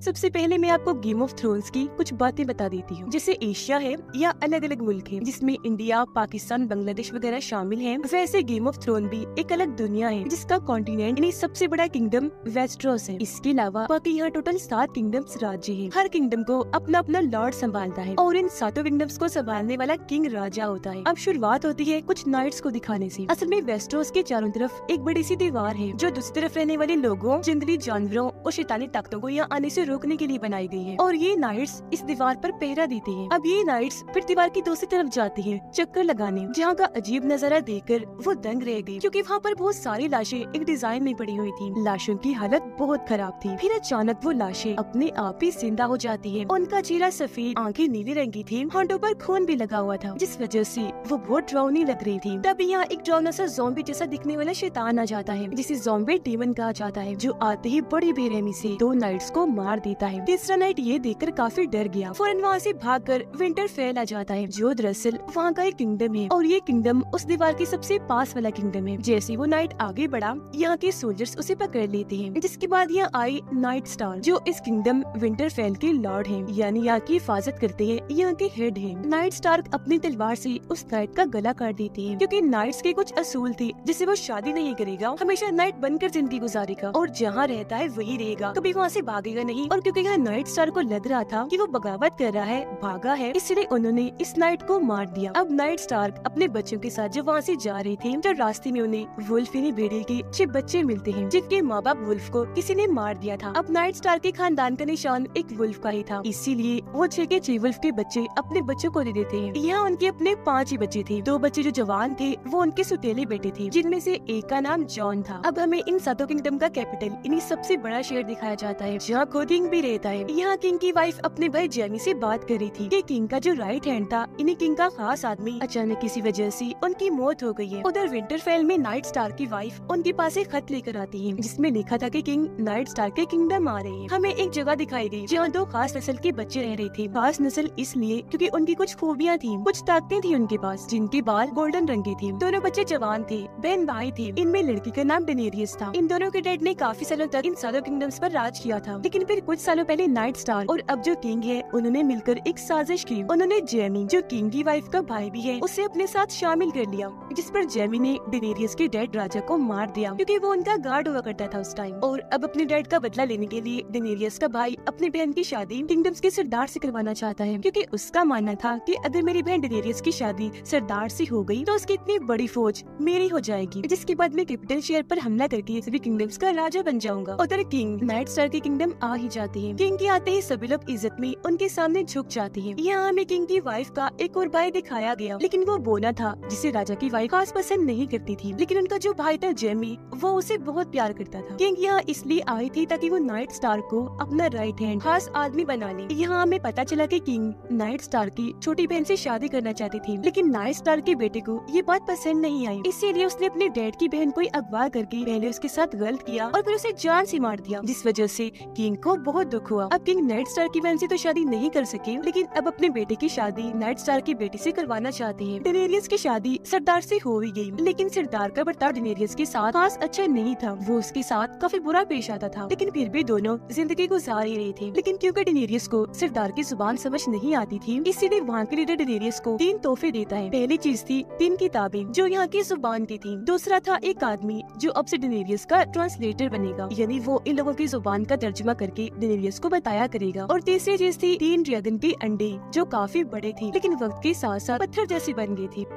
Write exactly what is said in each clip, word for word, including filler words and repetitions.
सबसे पहले मैं आपको गेम ऑफ थ्रोन्स की कुछ बातें बता देती हूँ। जैसे एशिया है या अलग अलग मुल्क है जिसमें इंडिया, पाकिस्तान, बांग्लादेश वगैरह शामिल हैं, वैसे गेम ऑफ थ्रोन भी एक अलग दुनिया है जिसका कॉन्टिनेंट यानी सबसे बड़ा किंगडम वेस्टरोस है। इसके अलावा बाकी यहाँ टोटल सात किंगडम्स राज्य है। हर किंगडम को अपना अपना लॉर्ड संभालता है और इन सातों किंगडम्स को संभालने वाला किंग राजा होता है। अब शुरुआत होती है कुछ नाइट्स को दिखाने से। असल में वेस्टरोस के चारों तरफ एक बड़ी सी दीवार है जो दूसरी तरफ रहने वाले लोगों, जंगली जानवरों और शैतानी ताकतों को यहाँ आने से रोकने के लिए बनाई गई है और ये नाइट्स इस दीवार पर पहरा देते हैं। अब ये नाइट्स फिर दीवार की दूसरी तरफ जाती हैं चक्कर लगाने, जहाँ का अजीब नजारा देखकर वो दंग रह गई क्योंकि वहाँ पर बहुत सारी लाशें एक डिजाइन में पड़ी हुई थी। लाशों की हालत बहुत खराब थी। फिर अचानक वो लाशें अपने आप ही जिंदा हो जाती है। उनका चेहरा सफेद, आंखें नीली रंग की थी, होंठों पर खून भी लगा हुआ था, जिस वजह से वो बहुत डरावनी लग रही थी। तभी यहाँ एक डरावना सा ज़ॉम्बी जैसा दिखने वाला शैतान आ जाता है जिसे ज़ॉम्बी डीमन कहा जाता है, जो आते ही बड़ी बेरहमी से दो नाइट्स को मार देता है। तीसरा नाइट ये देखकर काफी डर गया, फौरन वहाँ से भागकर विंटरफेल आ जाता है जो दरअसल वहाँ का एक किंगडम है और ये किंगडम उस दीवार के सबसे पास वाला किंगडम है। जैसे वो नाइट आगे बढ़ा, यहाँ के सोल्जर्स उसे पकड़ लेते हैं, जिसके बाद यहाँ आई नाइट स्टार जो इस किंगडम विंटरफेल के लॉर्ड है, यानी यहाँ की हिफाजत करते हैं, यहाँ के हेड है। नाइट स्टार अपनी तलवार से उस नाइट का गला काट देती है क्योंकि नाइट्स के कुछ असूल थे, जिसे वो शादी नहीं करेगा, हमेशा नाइट बनकर जिंदगी गुजारेगा और जहाँ रहता है वही रहेगा, कभी वहाँ से भागेगा नहीं। और क्योंकि यहाँ नाइट स्टार को लग रहा था कि वो बगावत कर रहा है, भागा है, इसलिए उन्होंने इस नाइट को मार दिया। अब नाइट स्टार अपने बच्चों के साथ जब वहाँ से जा रहे थे, तो रास्ते में उन्हें वुल्फ यानी भेड़िए के छह बच्चे मिलते हैं जिनके माँ बाप वुल्फ को किसी ने मार दिया था। अब नाइट स्टार के खानदान का निशान एक वुल्फ का ही था, इसीलिए वो छह के छह वुल्फ के बच्चे अपने बच्चों को दे देते हैं। यहाँ उनके अपने पाँच ही बच्चे थे। दो बच्चे जो जवान थे वो उनके सुतेले बेटे थे, जिनमें से एक का नाम जॉन था। अब हमें इन सातों किंगडम का कैपिटल यानी सबसे बड़ा शहर दिखाया जाता है, जहाँ खुद किंग भी रहता है। यहाँ किंग की वाइफ अपने भाई जेमी से बात कर रही थी कि किंग का जो राइट हैंड था, इन्हीं किंग का खास आदमी, अचानक किसी वजह से उनकी मौत हो गई है। उधर विंटरफेल में नाइट स्टार की वाइफ उनके पास एक खत लेकर आती है जिसमें लिखा था कि किंग नाइट स्टार के किंगडम आ रहे हैं। हमें एक जगह दिखाई गई जहाँ दो खास नस्ल के बच्चे रह रहे थे। खास नस्ल इसलिए क्योंकि उनकी कुछ खूबियाँ थी, कुछ ताकतें थी उनके पास, जिनके बाल गोल्डन रंग के थे। दोनों बच्चे जवान थे, बहन भाई थे। इनमें लड़की का नाम डेनेरियस था। इन दोनों के डैड ने काफी सालों तक इन सातों किंगडम्स पर राज किया था, लेकिन फिर कुछ सालों पहले नाइट स्टार और अब जो किंग है उन्होंने मिलकर एक साजिश की। उन्होंने जेमी, जो किंग की वाइफ का भाई भी है, उसे अपने साथ शामिल कर लिया, जिस पर जेमी ने डेनेरियस के डैड राजा को मार दिया क्योंकि वो उनका गार्ड हुआ करता था उस टाइम। और अब अपने डैड का बदला लेने के लिए डेनेरियस का भाई अपनी बहन की शादी किंगडम्स के सरदार से करवाना चाहता है, क्योंकि उसका मानना था कि अगर मेरी बहन डेनेरियस की शादी सरदार से हो गई तो उसकी इतनी बड़ी फौज मेरी हो जाएगी, जिसके बाद मैं कैपिटल शहर पर हमला करके सभी किंगडम्स का राजा बन जाऊंगा। उधर किंग नाइट स्टार के किंगडम आ ही जाते हैं। किंग के आते ही सभी लोग इज्जत में उनके सामने झुक जाते हैं। यहाँ हमें किंग की वाइफ का एक और भाई दिखाया गया, लेकिन वो बोना था जिसे राजा की वाइफ खास पसंद नहीं करती थी, लेकिन उनका जो भाई था जेमी, वो उसे बहुत प्यार करता था। किंग यहाँ इसलिए आई थी ताकि वो नाइट स्टार को अपना राइट हैंड खास आदमी बना ले। यहाँ हमें पता चला कि किंग नाइट स्टार की छोटी बहन से शादी करना चाहती थी, लेकिन नाइट स्टार के बेटे को ये बात पसंद नहीं आई, इसीलिए उसने अपने डैड की बहन को अगवा करके पहले उसके साथ गलत किया और फिर उसे जान से मार दिया, जिस वजह से किंग को बहुत दुख हुआ। अब किंग नाइट स्टार की बहन से तो शादी नहीं कर सके, लेकिन अब अपने बेटे की शादी नाइट स्टार की बेटी से करवाना चाहते हैं। डेनेरियस की शादी सरदार से हो ही गई, लेकिन सरदार का बर्ताव डेनेरियस के साथ खास अच्छा नहीं था। वो उसके साथ काफी बुरा पेश आता था, लेकिन फिर भी दोनों जिंदगी गुजार ही रहे थे। लेकिन क्योंकि डेनेरियस को सरदार की जुबान समझ नहीं आती थी, इसीलिए वहाँ के लीडर डेनेरियस को तीन तोहफे देता है। पहली चीज थी तीन किताबें जो यहाँ की जुबान की थी। दूसरा था एक आदमी जो अब से डेनेरियस का ट्रांसलेटर बनेगा, यानी वो इन लोगों की जुबान का तर्जुमा करके डेनेरियस को बताया करेगा। और तीसरी चीज थी तीन ड्रैगन के अंडे जो काफी बड़े थे, लेकिन वक्त के साथ साथ पत्थर जैसे बन गए थे।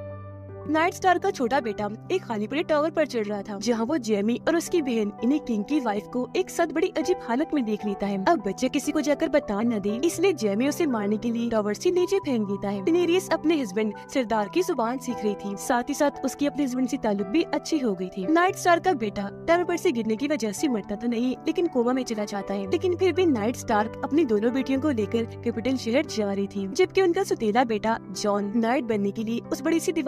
नाइट स्टार का छोटा बेटा एक खाली पड़े टावर पर चढ़ रहा था, जहाँ वो जेमी और उसकी बहन इन्हें किंग की वाइफ को एक साथ बड़ी अजीब हालत में देख लेता है। अब बच्चे किसी को जाकर बता न दे, इसलिए जेमी उसे मारने के लिए टावर से नीचे फेंक देता है। डेनेरियस अपने हस्बैंड सरदार की जुबान सीख रही थी, साथ ही साथ उसकी अपने हस्बैंड से ताल्लुक भी अच्छी हो गई थी। नाइट स्टार का बेटा टावर पर से गिरने की वजह से मरता तो नहीं, लेकिन कोमा में चला जाता है। लेकिन फिर भी नाइट स्टार अपनी दोनों बेटियों को लेकर कैपिटल शहर जा रही थी, जबकि उनका सुतेला बेटा जॉन नाइट बनने के लिए उस बड़ी सी दीवार के पास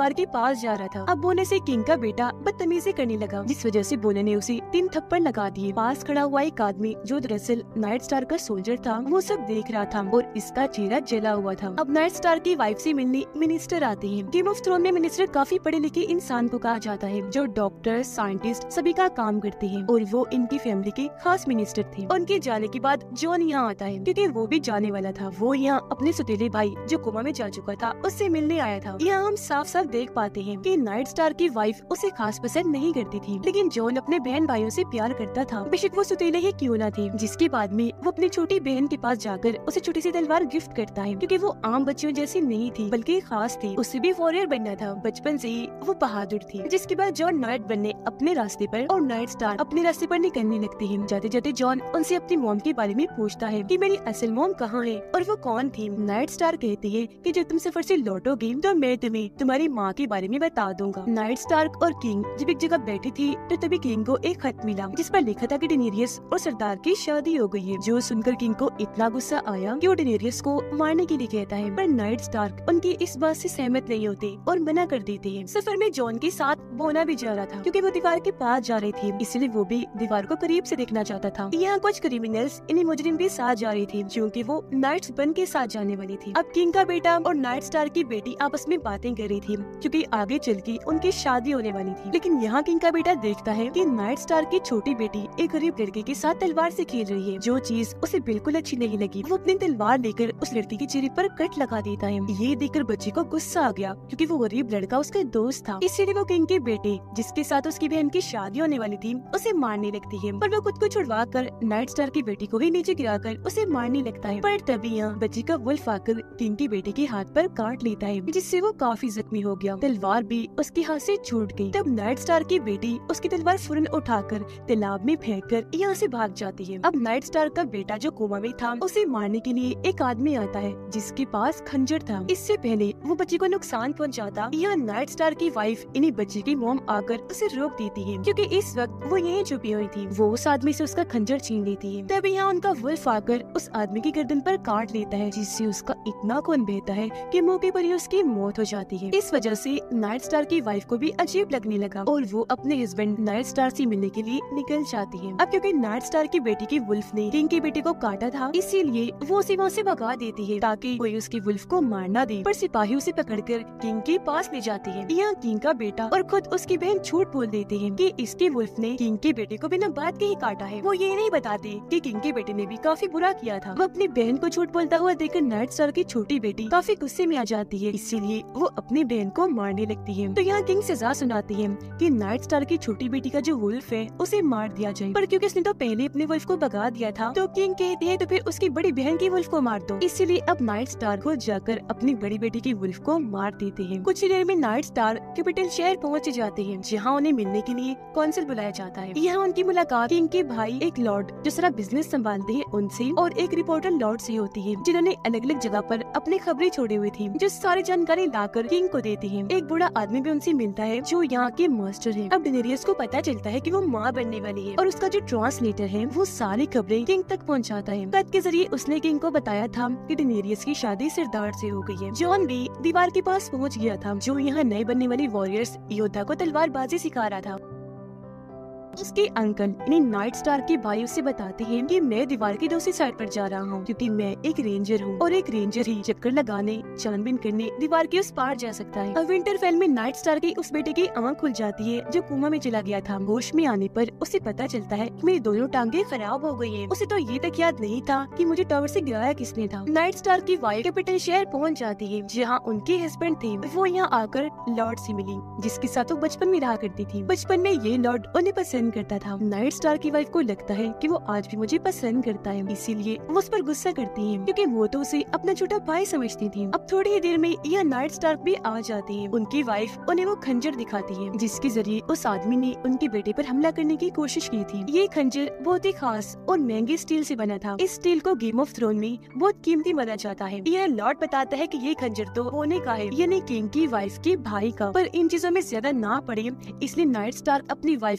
पास जा रहा था। अब बोने से किंग का बेटा बदतमीजी करने लगा, जिस वजह से बोने ने उसे तीन थप्पड़ लगा दिए। पास खड़ा हुआ एक आदमी जो दरअसल नाइट स्टार का सोल्जर था, वो सब देख रहा था और इसका चेहरा जला हुआ था। अब नाइट स्टार की वाइफ से मिलने मिनिस्टर आते हैं। गेम ऑफ थ्रोन में मिनिस्टर काफी पढ़े लिखे इंसान को कहा जाता है, जो डॉक्टर, साइंटिस्ट सभी का काम करते हैं, और वो इनकी फैमिली के खास मिनिस्टर थे। उनके जाने के बाद जॉन यहाँ आता है, क्योंकि वो भी जाने वाला था। वो यहाँ अपने सौतेले भाई जो कोमा में जा चुका था उससे मिलने आया था। यहाँ हम साफ साफ देख पाते हैं कि नाइट स्टार की वाइफ उसे खास पसंद नहीं करती थी, लेकिन जॉन अपने बहन भाइयों से प्यार करता था, बेशक वो सौतेले ही क्यों न थे। जिसके बाद में वो अपनी छोटी बहन के पास जाकर उसे छोटी सी तलवार गिफ्ट करता है, क्योंकि वो आम बच्चियों जैसी नहीं थी बल्कि खास थी। उससे भी वॉरियर बनना था, बचपन से ही वो बहादुर थी। जिसके बाद जॉन नाइट बनने अपने रास्ते पर और नाइट स्टार अपने रास्ते पर निकलने लगते हैं। जाते जाते जॉन उनसे अपनी मॉम के बारे में पूछता है कि मेरी असल मॉम कहाँ है और वो कौन थी। नाइट स्टार कहती है कि जब तुम सफर से लौटोगे तो मैं तुम्हें तुम्हारी माँ के बारे में बता दूंगा। नाइट स्टार्क और किंग जब एक जगह बैठी थी तो तभी किंग को एक खत मिला, जिस पर लिखा था कि डेनेरियस और सरदार की शादी हो गई है। जो सुनकर किंग को इतना गुस्सा आया कि वो डेनेरियस को मारने के लिए कहता है, पर नाइट स्टार्क उनकी इस बात से सहमत नहीं होते और मना कर देते हैं। सफर में जॉन के साथ बोना भी जा रहा था, क्योंकि वो दीवार के पास जा रही थी, इसलिए वो भी दीवार को करीब से देखना चाहता था। यहाँ कुछ क्रिमिनल्स इन्हीं मुजरिम के साथ जा रही थी, क्योंकि वो नाइट्स बन के साथ जाने वाली थी। अब किंग का बेटा और नाइट स्टार की बेटी आपस में बातें कर रही थी, क्योंकि आगे चल के उनकी शादी होने वाली थी। लेकिन यहाँ किंग का बेटा देखता है कि नाइट स्टार की छोटी बेटी एक गरीब लड़के के साथ तलवार से खेल रही है, जो चीज उसे बिल्कुल अच्छी नहीं लगी। वो अपनी तलवार लेकर उस लड़की के चेहरे पर कट लगा देता है। ये देखकर बच्चे को गुस्सा आ गया, क्योंकि वो गरीब लड़का उसका दोस्त था। इसलिए वो किंग के बेटे, जिसके साथ उसकी बहन की शादी होने वाली थी, उसे मारने लगती है। पर वो खुद को छुड़वा कर नाइट स्टार की बेटी को ही नीचे गिराकर उसे मारने लगता है। पर तभी यहाँ बच्चे का वुल्फ आकर किंग की बेटी के हाथ पर काट लेता है, जिससे वो काफी जख्मी हो गया। तलवार भी उसके हाथ से छूट गई। तब नाइट स्टार की बेटी उसकी तलवार फौरन उठाकर तालाब में फेंक कर यहाँ से भाग जाती है। अब नाइट स्टार का बेटा जो कोमा में था, उसे मारने के लिए एक आदमी आता है, जिसके पास खंजर था। इससे पहले वो बच्चे को नुकसान पहुँचाता, यहाँ नाइट स्टार की वाइफ इन्हीं बच्चे की मॉम आकर उसे रोक देती है, क्योंकि इस वक्त वो यहीं छुपी हुई थी। वो उस आदमी से उसका खंजर छीन लेती है। तभी यहाँ उनका वुल्फ आकर उस आदमी की गर्दन पर काट लेता है, जिससे उसका इतना खून बहता है कि मौके पर ही उसकी मौत हो जाती है। इस वजह से नाइट स्टार की वाइफ को भी अजीब लगने लगा और वो अपने हस्बैंड नाइट स्टार से मिलने के लिए निकल जाती है। अब क्योंकि नाइट स्टार की बेटी की वुल्फ ने किंग के बेटे को काटा था, इसीलिए वो उसे वहाँ से भगा देती है, ताकि कोई उसके वुल्फ को मार ना दे। पर सिपाही उसे पकड़कर किंग के पास ले जाते हैं। यहाँ किंग का बेटा और खुद उसकी बहन झूठ बोल देते हैं कि इसके वुल्फ ने किंग के बेटे को बिना बात के ही काटा है। वो ये नहीं बताते कि किंग के बेटे ने भी काफी बुरा किया था। वो अपनी बहन को झूठ बोलता हुआ देखकर नाइट स्टार की छोटी बेटी काफी गुस्से में आ जाती है, इसीलिए वो अपनी बहन को मारने लगती है। तो यहाँ किंग सजा सुनाती है कि नाइट स्टार की छोटी बेटी का जो वुल्फ है उसे मार दिया जाए। पर क्योंकि उसने तो पहले अपने वुल्फ को भगा दिया था, तो किंग कहती है तो फिर उसकी बड़ी बहन की वुल्फ को मार दो। इसीलिए अब नाइट स्टार खुद जाकर अपनी बड़ी बेटी की वुल्फ को मार देते हैं। कुछ ही देर में नाइट स्टार कैपिटल शहर पहुँच जाते हैं, जहाँ उन्हें मिलने के लिए कौंसिल बुलाया जाता है। यहाँ उनकी मुलाकात किंग के भाई एक लॉर्ड जो सारा बिजनेस संभालते हैं उनसे और एक रिपोर्टर लॉर्ड से होती है, जिन्होंने अलग अलग जगह पर अपनी खबरें छोड़ी हुई थी, जो सारी जानकारी लाकर किंग को देते हैं। एक बूढ़ा आदमी भी उनसे मिलता है, जो यहाँ के मास्टर है। अब डेनेरियस को पता चलता है कि वो माँ बनने वाली है, और उसका जो ट्रांसलेटर है वो सारी खबरें किंग तक पहुँचाता है। खत के जरिए उसने किंग को बताया था कि डेनेरियस की शादी सरदार से हो गई है। जॉन भी दीवार के पास पहुँच गया था, जो यहाँ नए बनने वाली वॉरियर्स योद्धा को तलवारबाजी सिखा रहा था। उसके अंकल यानी नाइट स्टार के भाई उसे बताते हैं कि मैं दीवार की दूसरी साइड पर जा रहा हूँ, क्योंकि मैं एक रेंजर हूँ और एक रेंजर ही चक्कर लगाने, छानबीन करने दीवार के उस पार जा सकता है। अब विंटरफेल में नाइट स्टार की उस बेटे की आंख खुल जाती है, जो कोमा में चला गया था। होश में आने पर उसे पता चलता है कि मेरी दोनों टांगे खराब हो गई हैं। उसे तो ये तक याद नहीं था कि मुझे टावर से गिराया किसने था। नाइट स्टार की वाइफ कैपिटल शहर पहुँच जाती है, जहाँ उनके हस्बैंड थे। वो यहाँ आकर लॉर्ड से मिली, जिसके साथ वो बचपन में रहा करती थी। बचपन में ये लॉर्ड उन्हें पसंद करता था। नाइट स्टार की वाइफ को लगता है कि वो आज भी मुझे पसंद करता है, इसीलिए वो उस पर गुस्सा करती है, क्योंकि वो तो उसे अपना छोटा भाई समझती थी। अब थोड़ी ही देर में यह नाइट स्टार भी आ जाती है। उनकी वाइफ उन्हें वो खंजर दिखाती है, जिसके जरिए उस आदमी ने उनके बेटे पर हमला करने की कोशिश की थी। ये खंजर बहुत ही खास और महंगे स्टील से बना था। इस स्टील को गेम ऑफ थ्रोन में बहुत कीमती माना जाता है। यह लॉर्ड बताता है कि ये खंजर तो होने का है, यानी किंग की वाइफ के भाई का। पर इन चीजों में ज्यादा ना पड़े, इसलिए नाइट स्टार अपनी वाइफ को वापस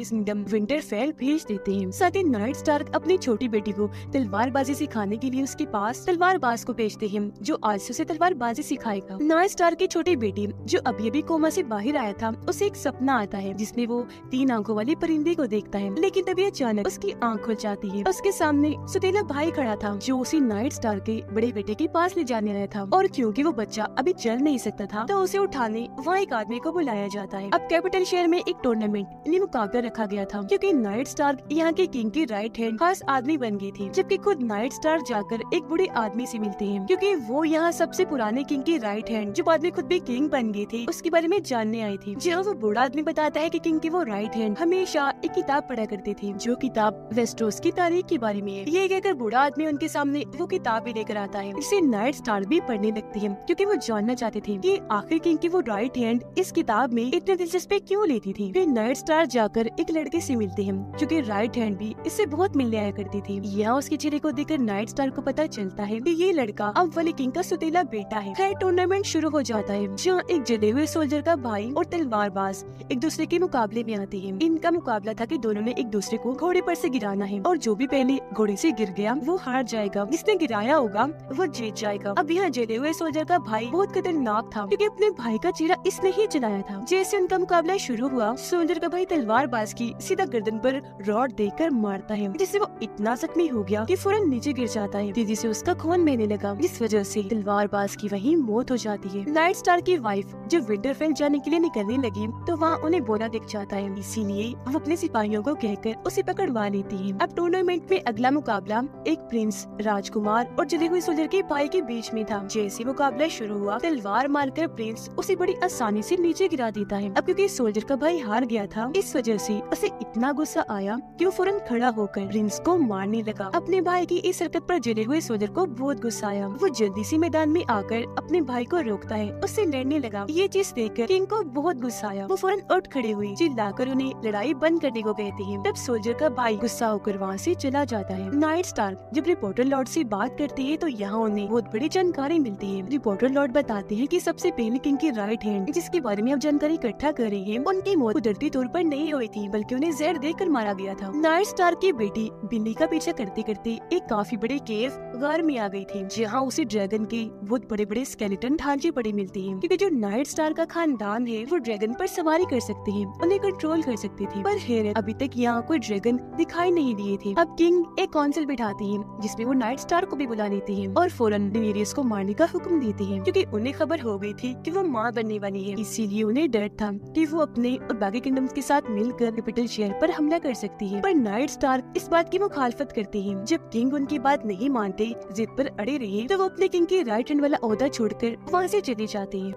किंगडम विंटरफेल भेज देते हैं। साथ ही नाइट स्टार्क अपनी छोटी बेटी को तलवारबाजी सिखाने के लिए उसके पास तलवारबाज को भेजते हैं जो आज से उसे तलवारबाजी सिखाएगा। नाइट स्टार्क की छोटी बेटी जो अभी अभी कोमा से बाहर आया था, उसे एक सपना आता है जिसमें वो तीन आंखों वाली परिंदे को देखता है, लेकिन तभी अचानक उसकी आंख खुल जाती है। उसके सामने सुतीला भाई खड़ा था जो उसी नाइट स्टार के बड़े बेटे के पास ले जाने आया था, और क्योंकि वो बच्चा अभी चल नहीं सकता था तो उसे उठाने वहाँ एक आदमी को बुलाया जाता है। अब कैपिटल शहर में एक टूर्नामेंट यानी मुकाबला रखा गया था क्योंकि नाइट स्टार यहाँ के किंग की राइट हैंड खास आदमी बन गई थी, जबकि खुद नाइट स्टार जाकर एक बूढ़े आदमी से मिलते हैं क्योंकि वो यहाँ सबसे पुराने किंग की राइट हैंड जो बाद में खुद भी किंग बन गई थी उसके बारे में जानने आई थी। जहाँ वो बूढ़ा आदमी बताता है कि किंग की वो राइट हैंड हमेशा एक किताब पढ़ा करती थी जो किताब वेस्टरोस की तारीख के बारे में है। ये कहकर बूढ़ा आदमी उनके सामने वो किताब भी लेकर आता है, जिसे नाइट स्टार भी पढ़ने लगती है क्योंकि वो जानना चाहते थे कि आखिर किंग की वो राइट हैंड इस किताब में इतने दिलचस्पी क्यों लेती थी। फिर नाइट स्टार जाकर एक लड़के से मिलते हैं जो कि राइट हैंड भी इससे बहुत मिलने आया करती थी। यहाँ उसके चेहरे को देखकर नाइट स्टार को पता चलता है कि ये लड़का अब वाले किंग का सुतीला बेटा है। खैर टूर्नामेंट शुरू हो जाता है जहाँ एक जले हुए सोल्जर का भाई और तलवारबाज एक दूसरे के मुकाबले में आते हैं। इनका मुकाबला था कि दोनों ने एक दूसरे को घोड़े पर से गिराना है और जो भी पहले घोड़े से गिर गया वो हार जाएगा, जिसने गिराया होगा वो जीत जाएगा। अब यहाँ जले हुए सोल्जर का भाई बहुत खतरनाक था क्योंकि अपने भाई का चेहरा इसने ही जलाया था। जैसे उनका मुकाबला शुरू हुआ, सोल्जर का भाई तलवारबाज की सीधा गर्दन पर रॉड देकर मारता है, जिससे वो इतना जख्मी हो गया कि फौरन नीचे गिर जाता है। तेजी से उसका खून बहने लगा, जिस वजह से तलवारबाज की वहीं मौत हो जाती है। नाइट स्टार की वाइफ जब विंटरफेल जाने के लिए निकलने लगी तो वहाँ उन्हें बोला दिख जाता है, इसीलिए वो अपने सिपाहियों को कहकर उसे पकड़वा लेती है। अब टूर्नामेंट में अगला मुकाबला एक प्रिंस, राजकुमार और जले हुए सोल्जर के भाई के बीच में था। जैसे मुकाबला शुरू हुआ, तलवार मारकर प्रिंस उसे बड़ी आसानी से नीचे गिरा देता है। अब क्योंकि सोल्जर का भाई हार गया था, इस वजह से उसे इतना गुस्सा आया कि वो फौरन खड़ा होकर प्रिंस को मारने लगा। अपने भाई की इस हरकत पर जले हुए सोल्जर को बहुत गुस्सा आया। वो जल्दी से मैदान में आकर अपने भाई को रोकता है, उससे लड़ने लगा। ये चीज देखकर किंग को बहुत गुस्सा आया। वो फौरन उठ खड़े हुए चिल्लाकर उन्हें लड़ाई बंद करने को कहते हैं। तब सोल्जर का भाई गुस्सा होकर वहाँ से चला जाता है। नाइट स्टार जब रिपोर्टर लॉर्ड से बात करती है तो यहाँ उन्हें बहुत बड़ी जानकारी मिलती है। रिपोर्टर लॉर्ड बताते हैं कि सबसे पहले किंग की राइट हैंड जिसके बारे में अब जानकारी इकट्ठा कर रही है, उनकी मौत कुदरती तौर पर नहीं हुई थी बल्कि उन्हें जहर देकर मारा गया था। नाइट स्टार की बेटी बिल्ली का पीछा करते करते एक काफी बड़े केव गार में आ गई थी, जहाँ उसे ड्रैगन के बहुत बड़े बड़े स्केलेटन ढांचे पड़े मिलते हैं क्योंकि जो नाइट स्टार का खानदान है वो ड्रैगन पर सवारी कर सकते हैं, उन्हें कंट्रोल कर सकती थी। पर हैरत, अभी तक यहाँ कोई ड्रैगन दिखाई नहीं दिए थे। अब किंग एक काउंसिल बिठाती है जिसमें वो नाइट स्टार को भी बुला लेती है और फौरन डेनेरियस को मारने का हुक्म देती है क्योंकि उन्हें खबर हो गई थी कि वो माँ बनने वाली है। इसीलिए उन्हें डर था कि वो अपने और बाकी किंगडम्स के साथ मिलकर कैपिटल शहर पर हमला कर सकती है। पर नाइट स्टार इस बात की मुखालफत करती है। जब किंग उनकी बात नहीं मानते, जिद पर अड़े रहे, तो वो अपने किंग के राइट हैंड वाला ओहदा छोड़कर वहाँ से चले जाते हैं।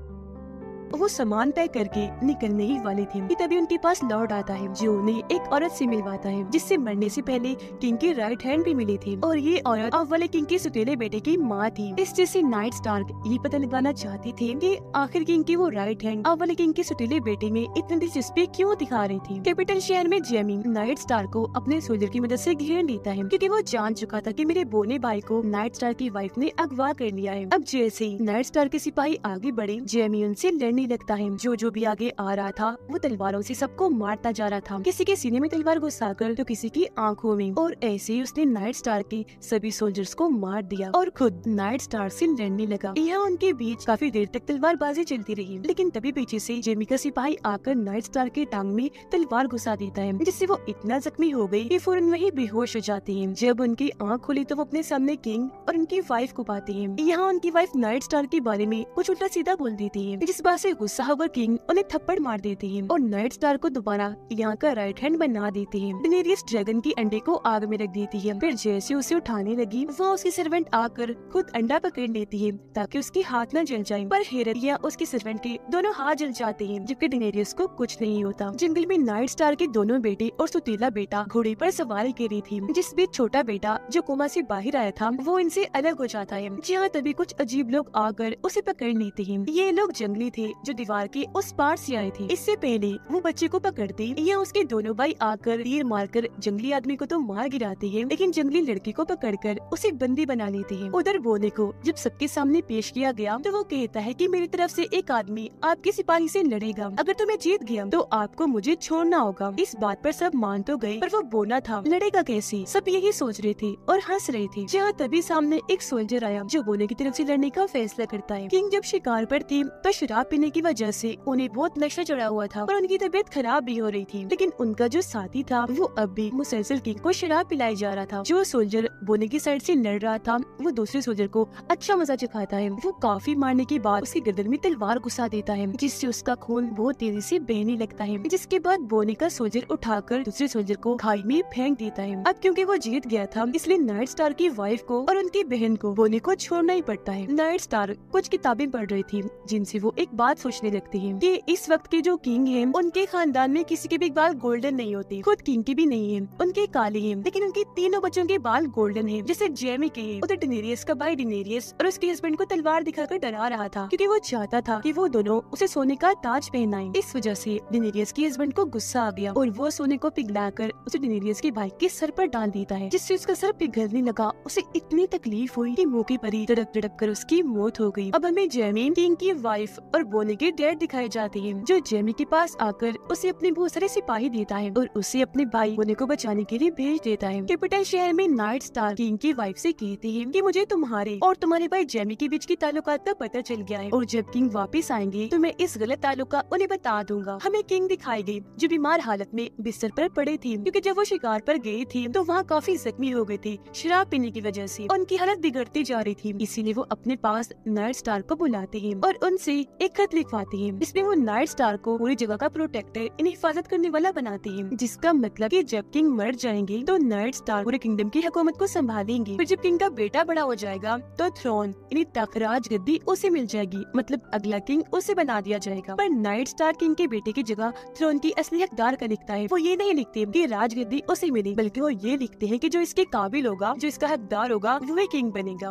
वो सामान पैक करके निकलने ही वाले थे कि तभी उनके पास लॉर्ड आता है जो उन्हें एक औरत से मिलवाता है जिससे मरने से पहले किंग की राइट हैंड भी मिली थी, और ये औरत अब वाले किंग के सुतेले बेटे की माँ थी। इस जैसे नाइट स्टार्क ये पता लगाना चाहती थी कि आखिर किंग की वो राइट हैंड अब वाले किंग के सुतेले बेटे में इतनी दिलचस्पी क्यों दिखा रही थी। कैपिटल शहर में जेमी नाइट स्टार को अपने सोल्जर की मदद से घेर लेता है क्योंकि वो जान चुका था कि मेरे बोने भाई को नाइट स्टार की वाइफ ने अगवा कर लिया है। अब जैसे ही नाइट स्टार के सिपाही आगे बढ़े, जेमी उनसे लड़ने लगता है। जो जो भी आगे आ रहा था वो तलवारों से सबको मारता जा रहा था, किसी के सीने में तलवार घुसाकर तो किसी की आंखों में, और ऐसे ही उसने नाइट स्टार के सभी सोल्जर्स को मार दिया और खुद नाइट स्टार से लड़ने लगा। यहाँ उनके बीच काफी देर तक तलवारबाजी चलती रही, लेकिन तभी पीछे से जेमी का सिपाही आकर नाइट स्टार के टांग में तलवार घुसा देता है जिससे वो इतना जख्मी हो गई कि फौरन वही बेहोश हो जाती है। जब उनकी आंख खुली तो वो अपने सामने किंग और उनकी वाइफ को पाती है। यहाँ उनकी वाइफ नाइट स्टार के बारे में कुछ उल्टा सीधा बोल देती है, जिस बात से गुस्सा होकर किंग उन्हें थप्पड़ मार देती है और नाइट स्टार को दोबारा यहाँ का राइट हैंड बना देती है। डेनेरियस ड्रैगन की अंडे को आग में रख देती है। फिर जैसे उसे उठाने लगी, वहाँ उसकी सर्वेंट आकर खुद अंडा पकड़ लेती है ताकि उसके हाथ न जल जाए। पर हैरत, या उसकी सर्वेंट के दोनों हाथ जल जाते हैं जबकि डेनेरियस को कुछ नहीं होता। जंगल में नाइट स्टार के दोनों बेटे और सुतीला बेटा घोड़े पर सवारी कर रही थी, जिस बीच छोटा बेटा जो कोमा से बाहर आया था वो इनसे अलग हो जाता है। जहाँ तभी कुछ अजीब लोग आकर उसे पकड़ लेते हैं। ये लोग जंगली थे जो दीवार के उस पार से आए थे। इससे पहले वो बच्चे को पकड़ते या उसके दोनों भाई आकर तीर मारकर जंगली आदमी को तो मार गिराते हैं, लेकिन जंगली लड़के को पकड़कर उसे बंदी बना लेते हैं। उधर बोने को जब सबके सामने पेश किया गया तो वो कहता है कि मेरी तरफ से एक आदमी आपके सिपाही से लड़ेगा, अगर तो मैं जीत गया तो आपको मुझे छोड़ना होगा। इस बात पर सब मान तो गए, पर वो बोना था, लड़ेगा कैसे? सब यही सोच रहे थे और हंस रहे थे। जहाँ तभी सामने एक सोल्जर आया जो बोने की तरफ से लड़ने का फैसला करता है। किंग जब शिकार पर थे तो शराब पीने की वजह से उन्हें बहुत नशा चढ़ा हुआ था और उनकी तबीयत खराब भी हो रही थी, लेकिन उनका जो साथी था वो अब भी मुसलसल किंग को शराब पिलाई जा रहा था। जो सोल्जर बोने की साइड से लड़ रहा था वो दूसरे सोल्जर को अच्छा मजा चखाता है। वो काफी मारने के बाद उसकी गर्दन में तलवार घुसा देता है, जिससे उसका खून बहुत तेजी से बहने लगता है। जिसके बाद बोने का सोल्जर उठाकर दूसरे सोल्जर को खाई में फेंक देता है। अब क्योंकि वो जीत गया था इसलिए नाइट स्टार की वाइफ को और उनकी बहन को बोने को छोड़ना ही पड़ता है। नाइट स्टार कुछ किताबें पढ़ रही थी जिनसे वो एक बात सोचने लगती है कि इस वक्त के जो किंग हैं उनके खानदान में किसी के भी बाल गोल्डन नहीं होते, खुद किंग के भी नहीं है, उनके काले हैं, लेकिन उनके तीनों बच्चों के बाल गोल्डन हैं, जैसे जेमी के हैं। उधर डेनेरियस का भाई डेनेरियस और उसके हस्बैंड को तलवार दिखाकर डरा रहा था क्योंकि वो चाहता था कि वो दोनों उसे सोने का ताज पहनाएं। इस वजह से डेनेरियस के हस्बैंड को गुस्सा आ गया और वो सोने को पिघलाकर उसे डेनेरियस के भाई के सर पर डाल देता है, जिससे उसका सर पिघलने लगा। उसे इतनी तकलीफ हुई कि मौके पर ही तड़प तड़प कर उसकी मौत हो गई। अब हमें जेमी किंग की वाइफ और बोने के डैड दिखाए जाते हैं, जो जेमी के पास आकर उसे अपने बहुत सारे सिपाही देता है और उसे अपने भाई बोने को बचाने के लिए भेज देता है। कैपिटल शहर में नाइट स्टार किंग की वाइफ से कहते हैं कि मुझे तुम्हारे और तुम्हारे भाई जेमी के बीच की ताल्लुकात का पता चल गया है और जब किंग वापस आएंगे तो मैं इस गलत ताल्लुका उन्हें बता दूंगा। हमें किंग दिखाई गई जो बीमार हालत में बिस्तर पर पड़े थे, क्योंकि जब वो शिकार पर गए थे तो वहाँ काफी जख्मी हो गए थे शराब पीने की वजह से। उनकी हालत बिगड़ती जा रही थी, इसीलिए वो अपने पास नाइट स्टार को बुलाते हैं और उनसे एक खत लिखवाते हैं जिसमें वो नाइट स्टार को पूरी जगह का प्रोटेक्टर इन हिफाजत करने वाला बनाते हैं, जिसका मतलब कि जब किंग मर जाएंगे तो नाइट स्टार पूरे किंगडम की हुकूमत को संभालेंगे। फिर जब किंग का बेटा बड़ा हो जाएगा तो थ्रोन यानी तख्त राज गद्दी उसे मिल जाएगी, मतलब अगला किंग उसे बना दिया जाएगा। पर नाइट स्टार किंग के बेटे की जगह थ्रोन की असली हकदार का लिखता है। वो ये नहीं लिखते कि राज गद्दी उसे मिली, बल्कि वो ये लिखते हैं कि जो इसके काबिल होगा, जो इसका हकदार होगा, वो किंग बनेगा।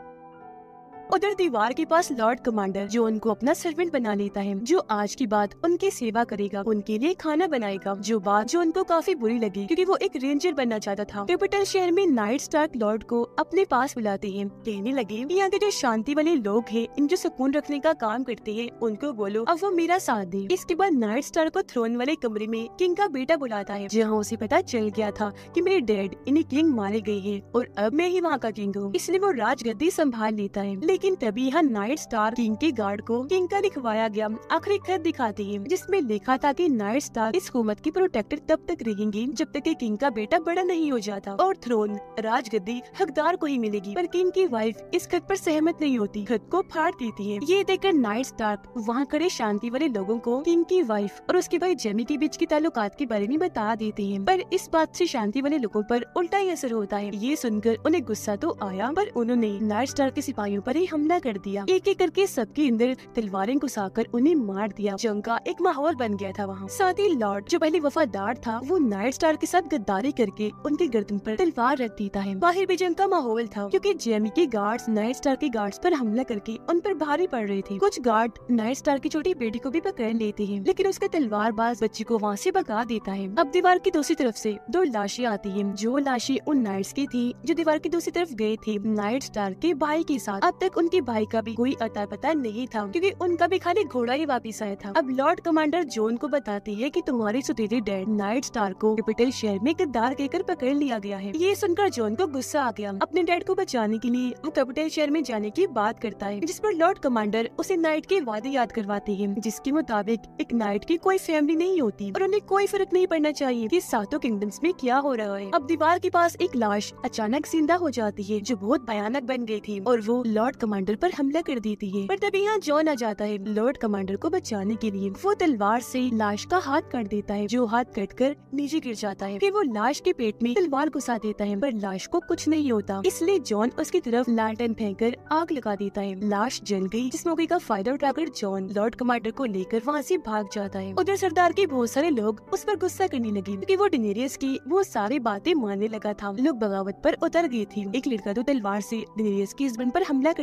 उधर दीवार के पास लॉर्ड कमांडर जो उनको अपना सर्वेंट बना लेता है, जो आज की बात उनकी सेवा करेगा, उनके लिए खाना बनाएगा, जो बात जो उनको काफी बुरी लगी क्योंकि वो एक रेंजर बनना चाहता था। कैपिटल शहर में नाइट स्टार्क लॉर्ड को अपने पास बुलाते हैं, कहने लगे यहाँ के जो शांति वाले लोग हैं, इन जो सुकून रखने का काम करते हैं, उनको बोलो अब वो मेरा साथ दे। इसके बाद नाइट स्टार को थ्रोन वाले कमरे में किंग का बेटा बुलाता है, जहाँ उसे पता चल गया था कि मेरे डैड इन्हें किंग मारे गए हैं और अब मैं ही वहाँ का किंग हूँ, इसलिए वो राजगद्दी संभाल लेता है। लेकिन तभी यहाँ नाइट स्टार किंग के गार्ड को किंग का लिखवाया गया आखिरी खत दिखाते हैं, जिसमें लिखा था कि नाइट स्टार इस हुकूमत की प्रोटेक्टर तब तक रहेंगे जब तक कि किंग का बेटा बड़ा नहीं हो जाता और थ्रोन राजगद्दी हकदार को ही मिलेगी। पर किंग की वाइफ इस खत पर सहमत नहीं होती, खत को फाड़ देती है। ये देखकर नाइट स्टार वहाँ खड़े शांति वाले लोगों को किंग की वाइफ और उसके भाई जेमी के बीच की ताल्लुकात के बारे में बता देते हैं, पर इस बात से शांति वाले लोगों पर उल्टा ही असर होता है। ये सुनकर उन्हें गुस्सा तो आया, पर उन्होंने नाइट स्टार के सिपाहियों पर ही हमला कर दिया। एक एक करके सबके अंदर तलवारें घुसाकर उन्हें मार दिया। जंग का एक माहौल बन गया था वहाँ। साथ ही लॉर्ड जो पहले वफादार था वो नाइट स्टार के साथ गद्दारी करके उनके गर्दन पर तलवार रख देता है। बाहर भी जंग का माहौल था क्योंकि जेमी के गार्ड्स नाइट स्टार के गार्ड्स पर हमला करके उन पर भारी पड़ रहे थे। कुछ गार्ड नाइट स्टार की छोटी बेटी को भी पकड़ लेते हैं, लेकिन उसका तलवारबाज बच्ची को वहाँ से भगा देता है। अब दीवार की दूसरी तरफ से दो लाशें आती हैं, जो लाशें उन नाइट्स की थी जो दीवार की दूसरी तरफ गए थे नाइट स्टार के भाई के साथ। अब तक उनके भाई का भी कोई अता पता नहीं था क्योंकि उनका भी खाली घोड़ा ही वापिस आया था। अब लॉर्ड कमांडर जॉन को बताती है कि तुम्हारे सुतीले डैड नाइट स्टार को कैपिटल शहर में गद्दार कहकर पकड़ लिया गया है। ये सुनकर जॉन को गुस्सा आ गया। अपने डैड को बचाने के लिए वो कैपिटल शहर में जाने की बात करता है, जिस पर लॉर्ड कमांडर उसे नाइट के वादे याद करवाते हैं, जिसके मुताबिक एक नाइट की कोई फैमिली नहीं होती और उन्हें कोई फर्क नहीं पड़ना चाहिए कि सातों किंगडम्स में क्या हो रहा है। अब दीवार के पास एक लाश अचानक जिंदा हो जाती है जो बहुत भयानक बन गई थी और वो लॉर्ड कमांडर पर हमला कर देती है। पर तभी यहाँ जॉन आ जाता है लॉर्ड कमांडर को बचाने के लिए। वो तलवार से लाश का हाथ काट देता है, जो हाथ कटकर नीचे गिर जाता है। फिर वो लाश के पेट में तलवार घुसा देता है, पर लाश को कुछ नहीं होता, इसलिए जॉन उसकी तरफ लालटेन फेंककर आग लगा देता है। लाश जल गई, जिस मौके का फायदा उठाकर जॉन लॉर्ड कमांडर को लेकर वहाँ से भाग जाता है। उधर सरदार के बहुत सारे लोग उस पर गुस्सा करने लगे क्योंकि वो डेनेरियस की वो सारी बातें मानने लगा था। लोग बगावत पर उतर गए थे। एक लड़का तो तलवार से डेनेरियस के हस्बैंड पर हमला कर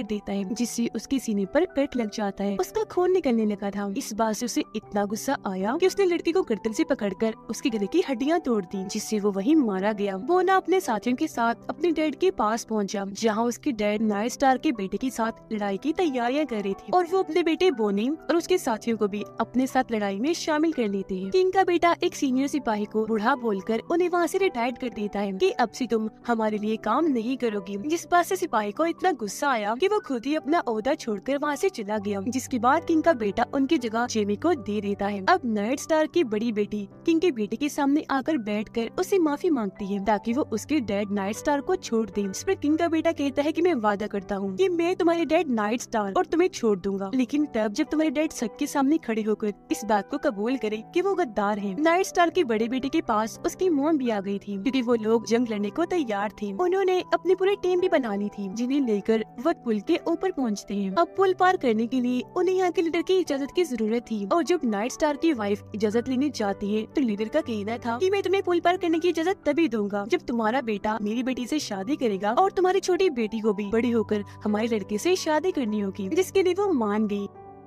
देता है, जिससे उसके सीने पर कट लग जाता है। उसका खून निकलने लगा था। इस बात से उसे इतना गुस्सा आया कि उसने लड़की को गर्दन से पकड़कर उसके गले की हड्डियां तोड़ दी, जिससे वो वहीं मारा गया। वो ना अपने साथियों के साथ अपने डैड के पास पहुंचा, जहां उसके डैड नाइट स्टार के बेटे के साथ लड़ाई की तैयारियां कर रहे थे, और वो अपने बेटे बोनी और उसके साथियों को भी अपने साथ लड़ाई में शामिल कर लेते हैं। किंग का बेटा एक सीनियर सिपाही को बूढ़ा बोलकर उन्हें वहाँ से रिटायर्ड कर देता है कि अब से तुम हमारे लिए काम नहीं करोगी, जिस बात से सिपाही को इतना गुस्सा आया कि वो खुद ही अपना ओहदा छोड़कर वहाँ से चला गया। जिसके बाद किंग का बेटा उनकी जगह जेमी को दे देता है। अब नाइट स्टार की बड़ी बेटी किंग के बेटे के सामने आकर बैठकर उससे माफी मांगती है ताकि वो उसके डैड नाइट स्टार को छोड़ दे। इस पर किंग का बेटा कहता है कि मैं वादा करता हूँ कि मैं तुम्हारे डैड नाइट स्टार और तुम्हें छोड़ दूंगा, लेकिन तब जब तुम्हारे डैड सबके सामने खड़े होकर इस बात को कबूल करे कि वो गद्दार है। नाइट स्टार के बड़े बेटे के पास उसकी मॉम भी आ गई थी, क्योंकि वो लोग जंग लड़ने को तैयार थे। उन्होंने अपनी पूरी टीम भी बना ली थी, जिन्हें लेकर वो पुल के ऊपर पहुँचते हैं। अब पुल पार करने के लिए उन्हें यहाँ के लीडर की इजाजत की जरूरत थी, और जब नाइट स्टार की वाइफ इजाजत लेने जाती है तो लीडर का कहना था कि मैं तुम्हें पुल पार करने की इजाजत तभी दूंगा जब तुम्हारा बेटा मेरी बेटी से शादी करेगा, और तुम्हारी छोटी बेटी को भी बड़ी होकर हमारे लड़के से शादी करनी होगी, जिसके लिए वो मान गई।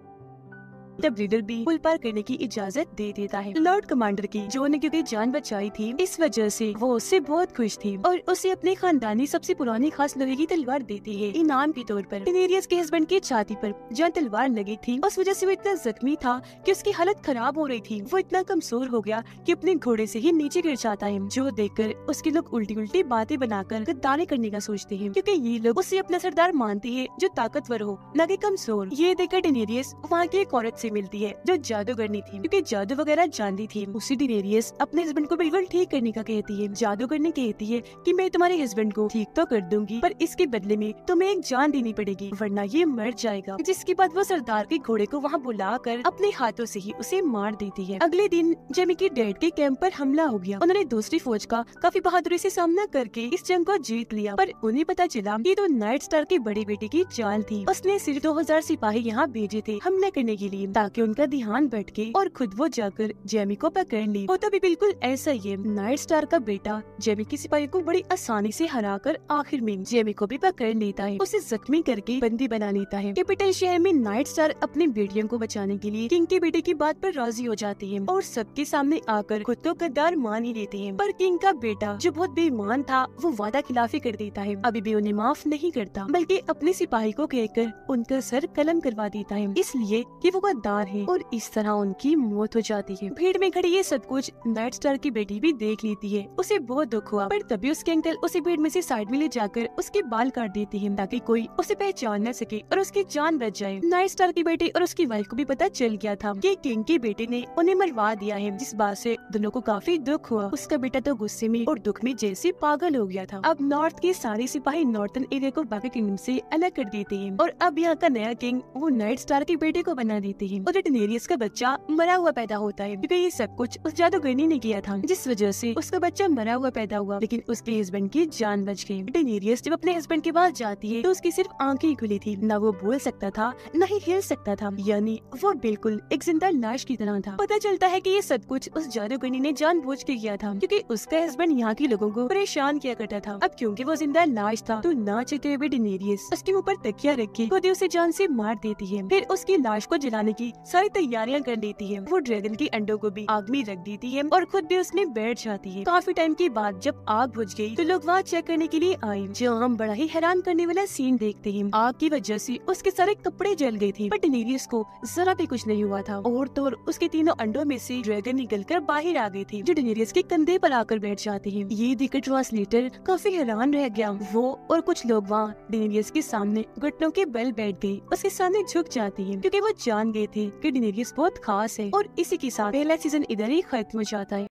तब लीडर भी पुल पार करने की इजाजत दे देता है। लॉर्ड कमांडर की जो ने क्योंकि जान बचाई थी, इस वजह से वो उससे बहुत खुश थी और उसे अपने खानदानी सबसे पुरानी खास लोहे की तलवार देती है इनाम के तौर पर। डेनेरियस के हस्बैंड की छाती पर जहाँ तलवार लगी थी, उस वजह से वो इतना जख्मी था कि उसकी हालत खराब हो रही थी। वो इतना कमजोर हो गया कि अपने घोड़े से ही नीचे गिर जाता है, जो देखकर उसके लोग उल्टी उल्टी बातें बनाकर गद्दारी करने का सोचते हैं, क्योंकि ये लोग उसे अपना सरदार मानते हैं जो ताकतवर हो, न कि कमजोर। ये देखकर डेनेरियस वहाँ की एक औरत से मिलती है जो जादूगरनी थी, क्योंकि जादू वगैरह जानती थी। उसी डेनेरियस अपने हस्बैंड को बिल्कुल ठीक करने का कहती है। जादूगरनी कहती है कि मैं तुम्हारे हस्बैंड को ठीक तो कर दूंगी, पर इसके बदले में तुम्हें एक जान देनी पड़ेगी, वरना ये मर जाएगा। जिसके बाद वो सरदार के घोड़े को वहाँ बुलाकर अपने हाथों से ही उसे मार देती है। अगले दिन जेमी के डैड के कैंप पर हमला हो गया। उन्होंने दूसरी फौज का काफी बहादुरी से सामना करके इस जंग को जीत लिया, पर उन्हें पता चला कि तो नाइट स्टार के बड़े बेटे की चाल थी। उसने सिर्फ दो हजार सिपाही यहाँ भेजे थे हमला करने के लिए, ताकि उनका ध्यान भटके और खुद वो जाकर जेमी को पकड़ ली। होता भी बिल्कुल ऐसा ही है। नाइट स्टार का बेटा जेमी की सिपाही को बड़ी आसानी से हराकर आखिर में जेमी को भी पकड़ लेता है, उसे जख्मी करके बंदी बना लेता है। कैपिटल शहर में नाइट स्टार अपनी बेटियों को बचाने के लिए किंग के बेटे की बात पर राजी हो जाती है और सबके सामने आकर खुद को गद्दार मान ही लेते हैं। पर किंग का बेटा जो बहुत बेईमान था, वो वादा खिलाफी कर देता है, अभी भी उन्हें माफ नहीं करता, बल्कि अपने सिपाही को कहकर उनका सर कलम करवा देता है, इसलिए कि वो गद्दार है, और इस तरह उनकी मौत हो जाती है। भीड़ में खड़ी ये सब कुछ नाइट स्टार की बेटी भी देख लेती है। उसे बहुत दुख हुआ, पर तभी उसके अंकल उसे भीड़ में से साइड में ले जाकर उसके बाल काट देते हैं, ताकि कोई उसे पहचान न सके और उसकी जान बच जाए। नाइट स्टार की बेटी और उसकी वाइफ को भी पता चल गया था कि किंग के बेटे ने उन्हें मरवा दिया है, जिस बात से दोनों को काफी दुख हुआ। उसका बेटा तो गुस्से में और दुख में जैसे पागल हो गया था। अब नॉर्थ के सारे सिपाही नॉर्थन एरिया को बाकी किंगडम से अलग कर देते हैं, और अब यहाँ का नया किंग वो नाइट स्टार के बेटे को बना देते हैं, और डेनेरियस का बच्चा मरा हुआ पैदा होता है, क्योंकि ये सब कुछ उस जादूगरनी ने किया था, जिस वजह से उसका बच्चा मरा हुआ पैदा हुआ, लेकिन उसके हस्बैंड की जान बच गई। डेनेरियस जब अपने हस्बैंड के पास जाती है तो उसकी सिर्फ आंखें ही खुली थी, न वो बोल सकता था न ही हिल सकता था, यानी वो बिल्कुल एक जिंदा लाश की तरह था। पता चलता है कि ये सब कुछ उस जादूगरनी ने जानबूझ के किया था, क्योंकि उसका हस्बैंड यहाँ के लोगों को परेशान किया करता था। अब क्योंकि वो जिंदा लाश था, तो ना चाहते हुए डेनेरियस उसके ऊपर तकिया रखे खुद उसे जान से मार देती है, फिर उसकी लाश को जलाने की सारी तैयारियां कर लेती है। वो ड्रैगन के अंडों को भी आग में रख देती है और खुद भी उसमें बैठ जाती है। काफी टाइम के बाद जब आग बुझ गई तो लोग वहाँ चेक करने के लिए आए, जो हम बड़ा ही हैरान करने वाला सीन देखते हैं। आग की वजह से उसके सारे कपड़े जल गए थे, पर डेनेरियस को जरा भी कुछ नहीं हुआ था, और तो और उसके तीनों अंडों में से ड्रैगन निकलकर बाहर आ गए थे, जो डेनेरियस के कंधे पर आकर बैठ जाते हैं। ये देखकर ट्रांसलेटर काफी हैरान रह गया। वो और कुछ लोग वहाँ डेनेरियस के सामने घुटनों के बल बैठ गए, उसके सामने झुक जाते हैं, क्योंकि वो जान गए थे कि डेनेरियस बहुत खास है। और इसी के साथ पहला सीजन इधर ही खत्म हो जाता है।